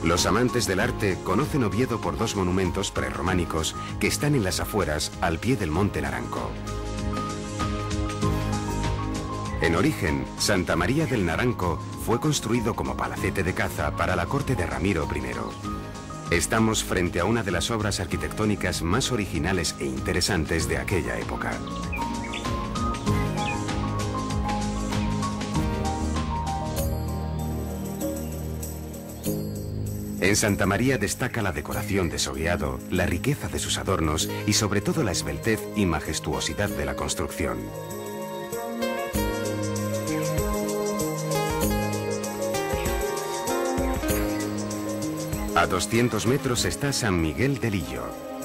Los amantes del arte conocen Oviedo por dos monumentos prerrománicos que están en las afueras, al pie del Monte Naranco. En origen, Santa María del Naranco fue construido como palacete de caza para la corte de Ramiro I. Estamos frente a una de las obras arquitectónicas más originales e interesantes de aquella época. En Santa María destaca la decoración de sogueado, la riqueza de sus adornos y sobre todo la esbeltez y majestuosidad de la construcción. A 200 metros está San Miguel de Lillo.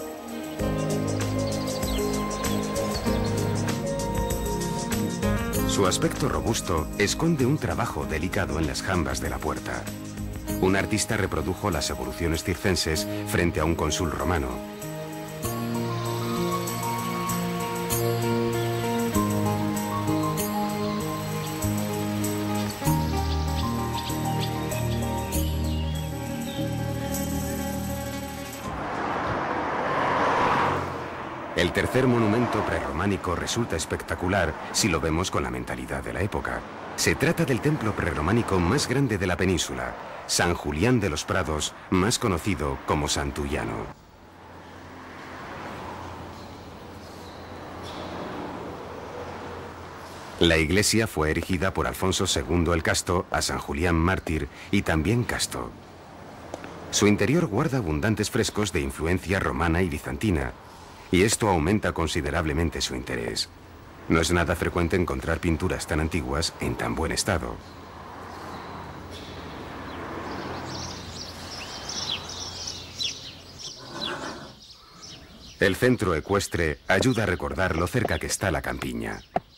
Su aspecto robusto esconde un trabajo delicado en las jambas de la puerta. Un artista reprodujo las evoluciones circenses frente a un cónsul romano. El tercer monumento prerrománico resulta espectacular si lo vemos con la mentalidad de la época. Se trata del templo prerrománico más grande de la península, San Julián de los Prados, más conocido como Santullano. La iglesia fue erigida por Alfonso II el Casto a San Julián mártir y también casto. Su interior guarda abundantes frescos de influencia romana y bizantina, y esto aumenta considerablemente su interés. No es nada frecuente encontrar pinturas tan antiguas en tan buen estado. El centro ecuestre ayuda a recordar lo cerca que está la campiña.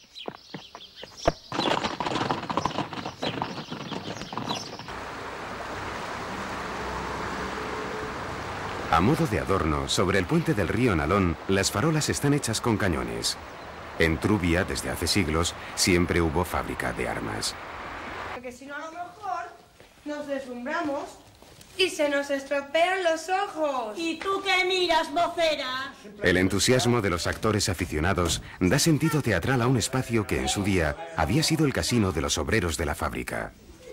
A modo de adorno, sobre el puente del río Nalón, las farolas están hechas con cañones. En Trubia, desde hace siglos, siempre hubo fábrica de armas. Porque si no, a lo mejor nos deslumbramos y se nos estropean los ojos. ¿Y tú qué miras, vocera? El entusiasmo de los actores aficionados da sentido teatral a un espacio que en su día había sido el casino de los obreros de la fábrica.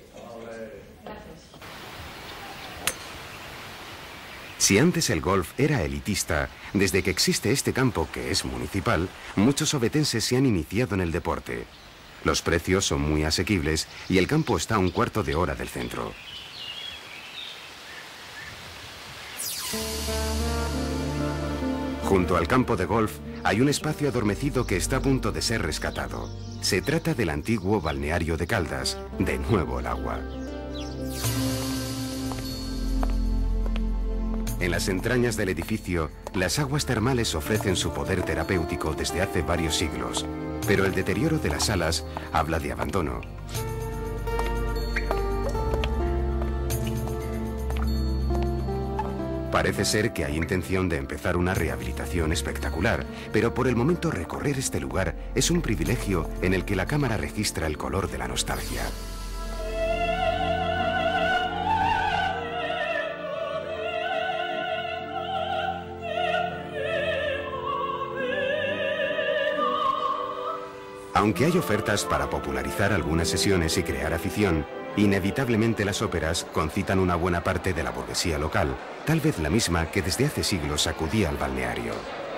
Si antes el golf era elitista, desde que existe este campo que es municipal, muchos ovetenses se han iniciado en el deporte. Los precios son muy asequibles y el campo está a un cuarto de hora del centro. Junto al campo de golf hay un espacio adormecido que está a punto de ser rescatado. Se trata del antiguo balneario de Caldas, de nuevo el agua. En las entrañas del edificio, las aguas termales ofrecen su poder terapéutico desde hace varios siglos, pero el deterioro de las salas habla de abandono. Parece ser que hay intención de empezar una rehabilitación espectacular, pero por el momento recorrer este lugar es un privilegio en el que la cámara registra el color de la nostalgia. Aunque hay ofertas para popularizar algunas sesiones y crear afición, inevitablemente las óperas concitan una buena parte de la burguesía local, tal vez la misma que desde hace siglos acudía al balneario.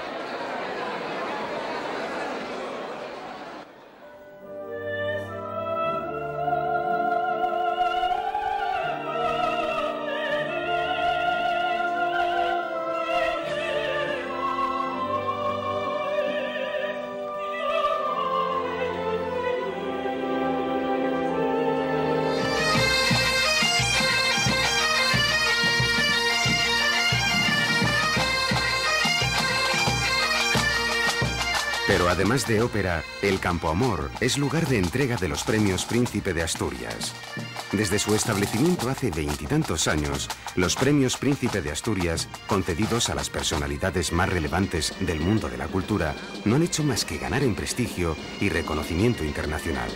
Pero además de ópera, el Campo Amor es lugar de entrega de los premios Príncipe de Asturias. Desde su establecimiento hace veintitantos años, los premios Príncipe de Asturias, concedidos a las personalidades más relevantes del mundo de la cultura, no han hecho más que ganar en prestigio y reconocimiento internacional.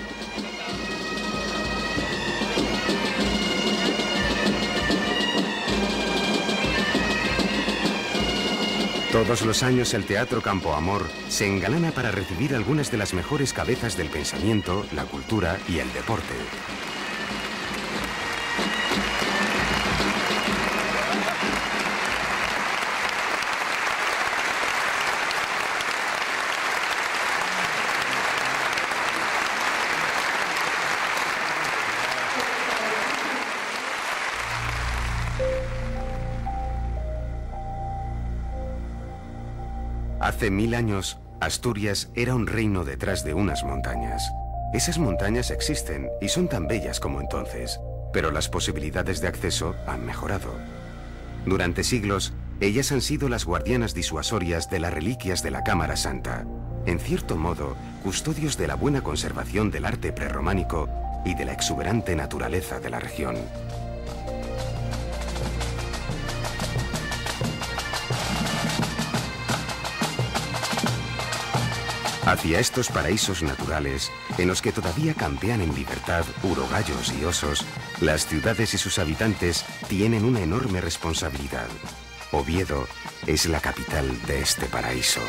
Todos los años el Teatro Campo Amor se engalana para recibir algunas de las mejores cabezas del pensamiento, la cultura y el deporte. Hace 1000 años, Asturias era un reino detrás de unas montañas. Esas montañas existen y son tan bellas como entonces, pero las posibilidades de acceso han mejorado. Durante siglos, ellas han sido las guardianas disuasorias de las reliquias de la Cámara Santa, en cierto modo, custodios de la buena conservación del arte prerrománico y de la exuberante naturaleza de la región. Hacia estos paraísos naturales, en los que todavía campean en libertad urogallos y osos, las ciudades y sus habitantes tienen una enorme responsabilidad. Oviedo es la capital de este paraíso.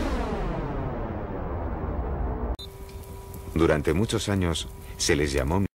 Durante muchos años se les llamó